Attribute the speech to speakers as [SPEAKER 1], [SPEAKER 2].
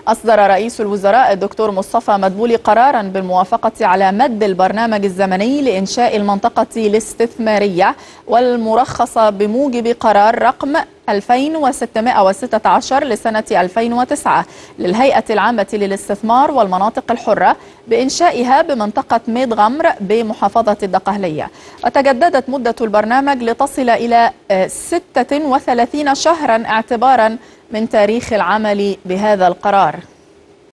[SPEAKER 1] أصدر رئيس الوزراء الدكتور مصطفى مدبولي قرارا بالموافقة على مد البرنامج الزمني لإنشاء المنطقة الاستثمارية والمرخصة بموجب قرار رقم 2616 لسنة 2009 للهيئة العامة للاستثمار والمناطق الحرة بإنشائها بمنطقة ميت غمر بمحافظة الدقهلية. وتجددت مدة البرنامج لتصل إلى 36 شهرا اعتبارا من تاريخ العمل بهذا القرار.